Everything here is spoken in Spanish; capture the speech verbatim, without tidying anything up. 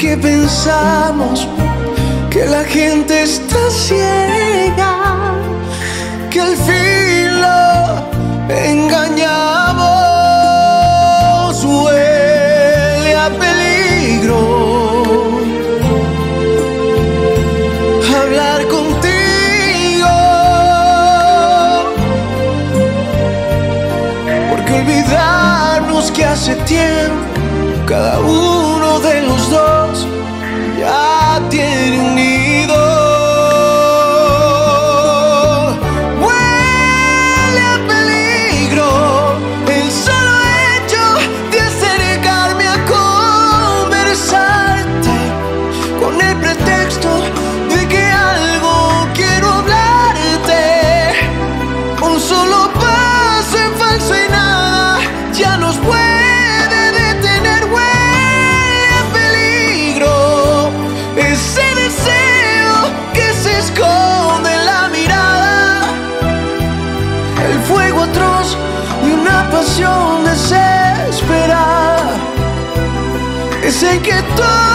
que pensamos que la gente está ciega, que al fin lo engañamos. Huele a peligro hablar contigo, porque olvidarnos que hace tiempo cada uno de los dos ya tiene un nido. Huele a peligro el solo hecho de acercarme a conversarte, con el pretexto de que algo quiero hablarte. Un solo paso en falso y nada ya nos puede pasión desesperada, es el que todo